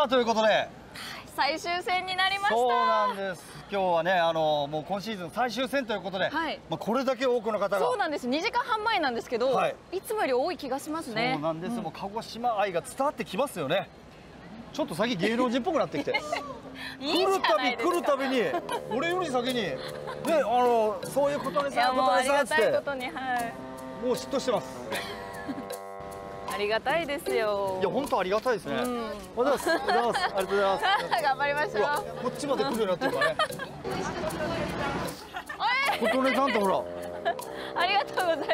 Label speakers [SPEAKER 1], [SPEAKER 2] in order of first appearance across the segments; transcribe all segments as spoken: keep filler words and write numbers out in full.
[SPEAKER 1] あということで
[SPEAKER 2] 最終戦になりました。
[SPEAKER 1] そうなんです。今日はね、あのもう今シーズン最終戦ということで、はい、まあこれだけ多くの方が。
[SPEAKER 2] そうなんです。にじかんはんまえなんですけど、はい、いつもより多い気がしますね。
[SPEAKER 1] そうなんです。うん、もう鹿児島愛が伝わってきますよね。ちょっと最近芸能人っぽくなってきて。来るたび来るたびに俺より先にね、あのそういうことにさ、ことにさって、もう嫉妬してます。
[SPEAKER 2] ありがたいですよ。
[SPEAKER 1] いや本当ありがたいですね。ありがとうございます。ありがとうございます。
[SPEAKER 2] 頑張りましょう。
[SPEAKER 1] こっちまで来るようになってるからね。琴音さんとほら。
[SPEAKER 2] ありがとうございます。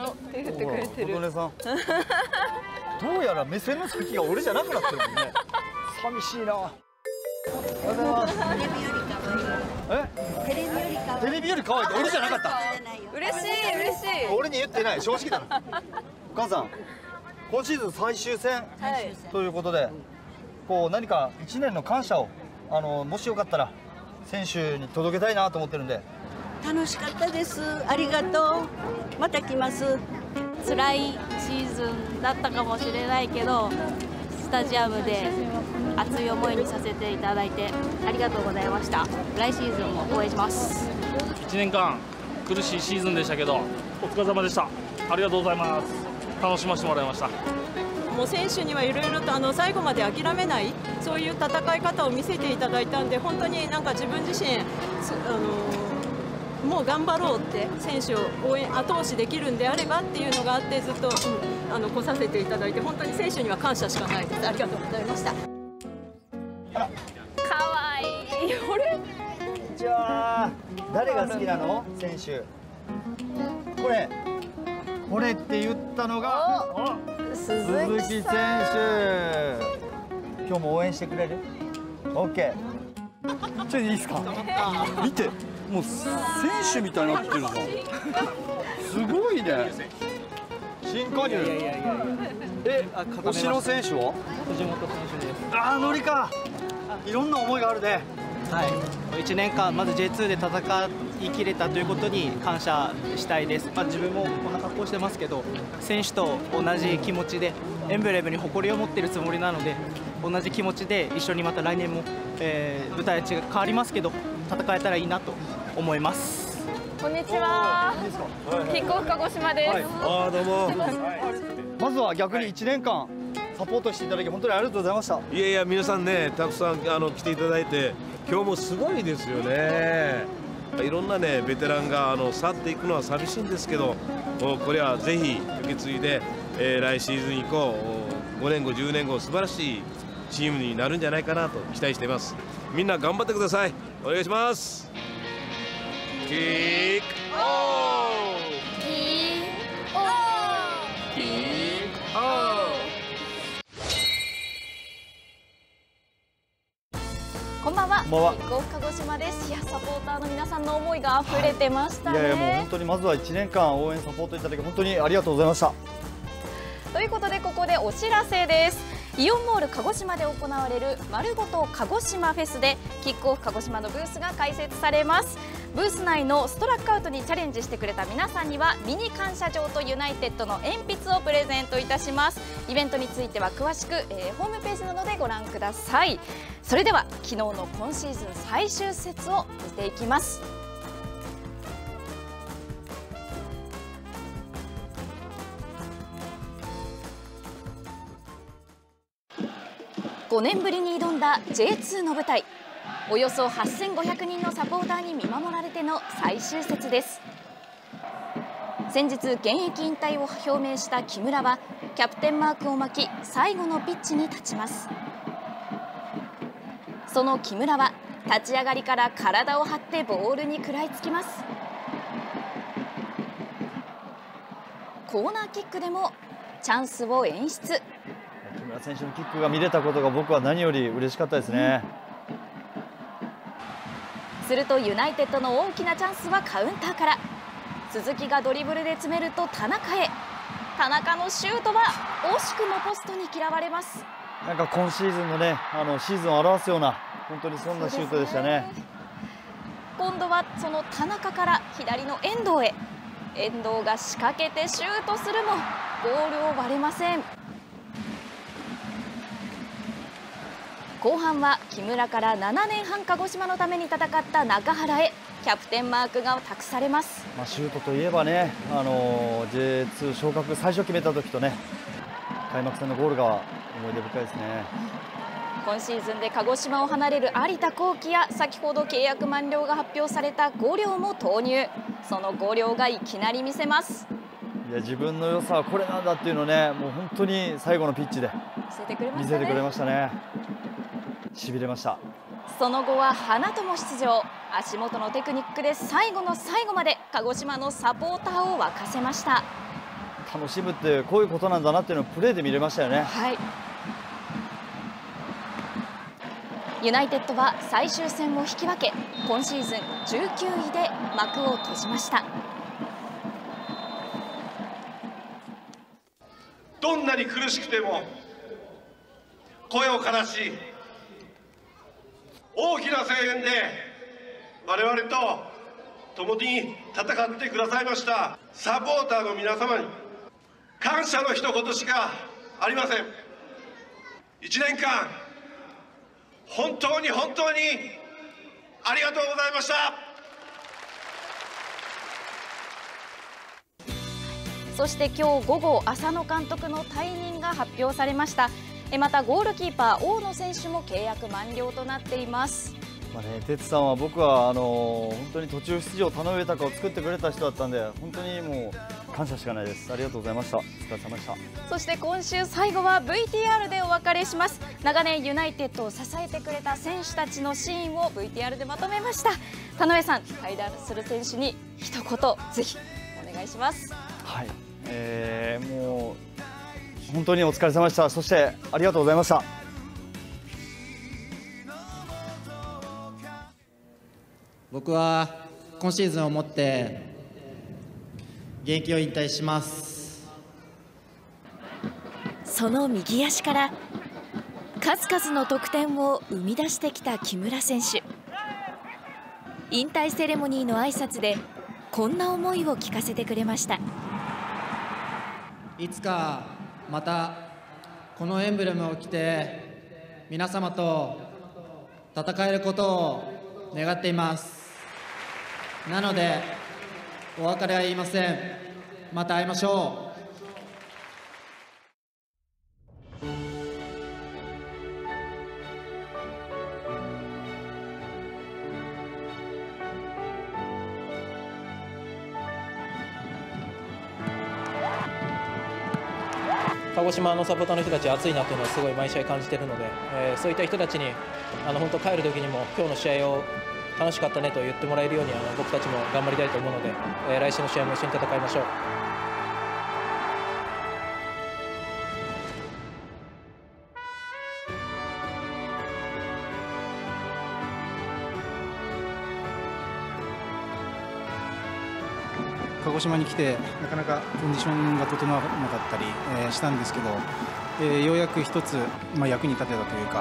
[SPEAKER 2] お、手振ってくれてる。
[SPEAKER 1] 琴音さん。どうやら目線の先が俺じゃなくなってるもんね。寂しいな。ありがとうございます。え？テレビより可愛い。テレビより可愛いって俺じゃなかった。
[SPEAKER 2] 嬉しい嬉しい。
[SPEAKER 1] 俺に言ってない。正直だな。お母さん、今シーズン最終戦ということで、こう何かいちねんの感謝をあのもしよかったら選手に届けたいなと思ってるんで。
[SPEAKER 3] 楽しかったです。ありがとう。また来ます。
[SPEAKER 4] 辛いシーズンだったかもしれないけど、スタジアムで熱い思いにさせていただいてありがとうございました。来シーズンも応援します。
[SPEAKER 5] いちねんかん苦しいシーズンでしたけど、お疲れ様でした。ありがとうございます。楽しませてもらいました。
[SPEAKER 6] もう選手にはいろいろとあの最後まで諦めない、そういう戦い方を見せていただいたんで、本当になんか自分自身あのもう頑張ろうって選手を応援後押しできるんであればっていうのがあって、ずっと、うん、あの来させていただいて、本当に選手には感謝しかないです。ありがとうございました。
[SPEAKER 2] 可愛いい。これ。
[SPEAKER 1] じゃあ誰が好きなの選手？これ。これって言ったのが鈴木選手。今日も応援してくれる？ オーケー。ちょっといいですか？見て、もう選手みたいになってるぞ。すごいね。新加入。え、推しの選手は？
[SPEAKER 7] 藤本選手です。
[SPEAKER 1] ああ、ノリか。いろんな思いがあるね。
[SPEAKER 7] はい、いちねんかんまず ジェイツー で戦いきれたということに感謝したいです。まあ、自分もこんな格好してますけど、選手と同じ気持ちでエンブレムに誇りを持っているつもりなので、同じ気持ちで一緒にまた来年も、えー、舞台は変わりますけど戦えたらいいなと思います。
[SPEAKER 2] こんにちは。キックオフ鹿児島です。はい、
[SPEAKER 1] あ、どうも。まずは逆にいちねんかんサポートしていただき本当にありがとうございました。
[SPEAKER 8] いやいや、皆さんね、たくさんあの来ていただいて、今日もすごいですよね。いろんなねベテランがあの去っていくのは寂しいんですけど、これはぜひ受け継いで、えー、来シーズン以降ごねんごじゅうねんご素晴らしいチームになるんじゃないかなと期待しています。みんな頑張ってください。お願いします。キックオフ。
[SPEAKER 2] キックオフ。
[SPEAKER 8] キックオフ。
[SPEAKER 2] こんばんは。キックオフ鹿児島です。いや、サポーターの皆さんの思いが溢れてましたね。
[SPEAKER 1] はい、いやいや、もう本当にまずはいちねんかん応援サポートいただき本当にありがとうございました。
[SPEAKER 2] ということでここでお知らせです。イオンモール鹿児島で行われる丸ごと鹿児島フェスでキックオフ鹿児島のブースが開設されます。ブース内のストラックアウトにチャレンジしてくれた皆さんにはミニ感謝状とユナイテッドの鉛筆をプレゼントいたします。イベントについては詳しく、えー、ホームページなどでご覧ください。それでは昨日の今シーズン最終節を見ていきます。ごねんぶりに挑んだ ジェイツー の舞台、およそはっせんごひゃくにんのサポーターに見守られての最終節です。先日現役引退を表明した木村はキャプテンマークを巻き最後のピッチに立ちます。その木村は立ち上がりから体を張ってボールに食らいつきます。コーナーキックでもチャンスを演出。
[SPEAKER 1] 木村選手のキックが見れたことが僕は何より嬉しかったですね。
[SPEAKER 2] するとユナイテッドの大きなチャンスはカウンターから。鈴木がドリブルで詰めると田中へ。田中のシュートは惜しくもポストに嫌われます。
[SPEAKER 1] なんか今シーズンのね、あのシーズンを表すような本当にそんなシュートでしたね。
[SPEAKER 2] 今度はその田中から左の遠藤へ。遠藤が仕掛けてシュートするもゴールを割れません。 後半は木村からななねんはん鹿児島のために戦った中原へキャプテンマークが託されます。
[SPEAKER 1] まあ、シュートといえばね、あの ジェイツー 昇格最初決めた時とね、開幕戦のゴールが思い出深いですね。
[SPEAKER 2] 今シーズンで鹿児島を離れる有田浩輝や先ほど契約満了が発表された五稜も投入。その五稜がいきなり見せます。
[SPEAKER 1] いや、自分の良さはこれなんだっていうのをね、もう本当に最後のピッチで
[SPEAKER 2] 見せてくれま
[SPEAKER 1] 見
[SPEAKER 2] したね。
[SPEAKER 1] せてくれましたね。しびれました。
[SPEAKER 2] その後は花とも出場。足元のテクニックで最後の最後まで鹿児島のサポーターを沸かせました。
[SPEAKER 1] 楽しむってこういうことなんだなっていうのをプレーで見れましたよね。
[SPEAKER 2] はい。ユナイテッドは最終戦を引き分け、今シーズンじゅうきゅういで幕を閉じました。
[SPEAKER 9] どんなに苦しくても声を枯らし、大きな声援で我々と共に戦ってくださいましたサポーターの皆様に感謝の一言しかありません。いちねんかん本当に本当にありがとうございました。
[SPEAKER 2] そして今日午後、浅野監督の退任が発表されました。またゴールキーパー大野選手も契約満了となっています。
[SPEAKER 1] まあね、哲さんは僕はあの本当に途中出場、田上豊を作ってくれた人だったんで、本当にもう感謝しかないです。ありがとうございました。お疲れ様でした。
[SPEAKER 2] そして今週最後は ブイティーアール でお別れします。長年ユナイテッドを支えてくれた選手たちのシーンを ブイティーアール でまとめました。田上さん、対談する選手に一言ぜひお願いします。
[SPEAKER 1] はい、えー、もう本当にお疲れ様でした。そしてありがとうございました。
[SPEAKER 10] 僕は今シーズンをもって現役を引退します。
[SPEAKER 11] その右足から数々の得点を生み出してきた木村選手。引退セレモニーの挨拶でこんな思いを聞かせてくれました。
[SPEAKER 10] いつかまたこのエンブレムを着て皆様と戦えることを願っています。なのでお別れは言いません。また会いましょう。
[SPEAKER 12] 鹿児島のサポーターの人たちは熱いなというのはすごい毎試合感じているので、えー、そういった人たちにあの本当帰る時にも今日の試合を楽しかったねと言ってもらえるようにあの僕たちも頑張りたいと思うので、えー、来週の試合も一緒に戦いましょう。
[SPEAKER 13] 鹿児島に来てなかなかコンディションが整わなかったり、えー、したんですけど、えー、ようやく一つ、まあ、役に立てたというか。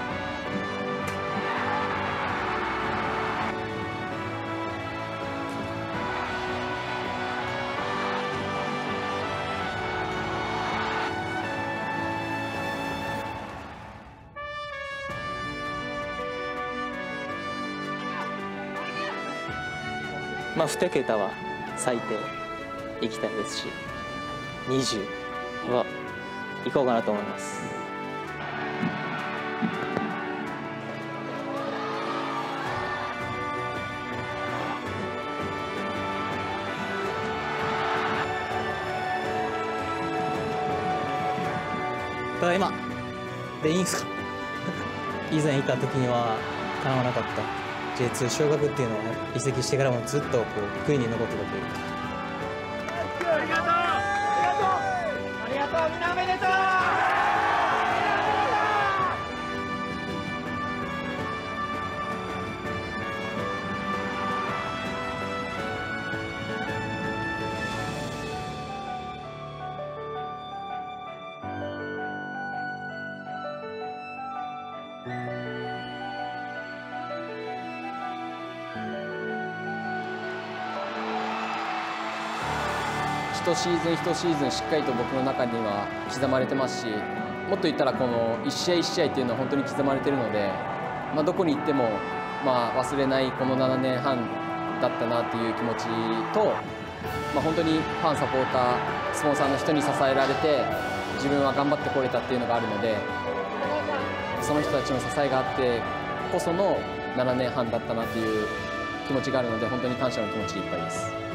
[SPEAKER 14] まあに桁は最低行きたいですし、にじゅうは行こうかなと思います。ただいまでいいんすか以前行った時には叶わなかった ジェイツー 昇格っていうのを移籍してからもずっとこう悔いに残ってたというか。
[SPEAKER 15] ありがとうありがとうありがとう、みんなおめでとう。
[SPEAKER 16] 一シーズン一シーズンしっかりと僕の中には刻まれてますし、 もっと言ったらこの一試合一試合っていうのは本当に刻まれているので、まあ、どこに行っても、まあ、忘れないこのななねんはんだったなっていう気持ちと、まあ、本当にファン、サポーター、スポンサーの人に支えられて自分は頑張ってこれたっていうのがあるので、その人たちの支えがあってこそのななねんはんだったなっていう気持ちがあるので、本当に感謝の気持ちでいっぱいです。